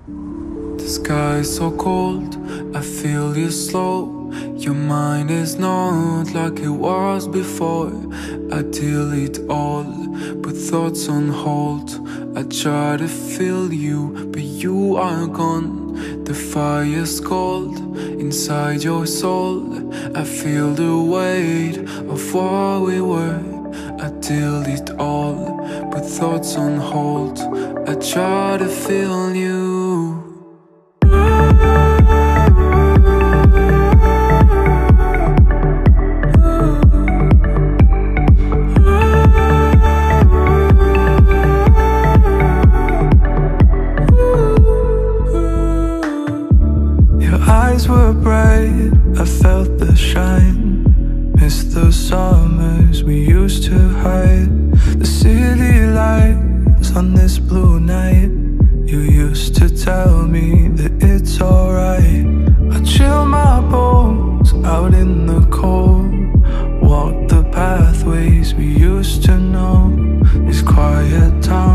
The sky is so cold, I feel you slow. Your mind is not like it was before. I delete all, put thoughts on hold. I try to feel you, but you are gone. The fire's cold inside your soul. I feel the weight of what we were. I delete all, put thoughts on hold. I try to feel you. Eyes were bright, I felt the shine. Missed the summers we used to hide. The city lights on this blue night. You used to tell me that it's alright. I chill my bones out in the cold. Walk the pathways we used to know. These quiet towns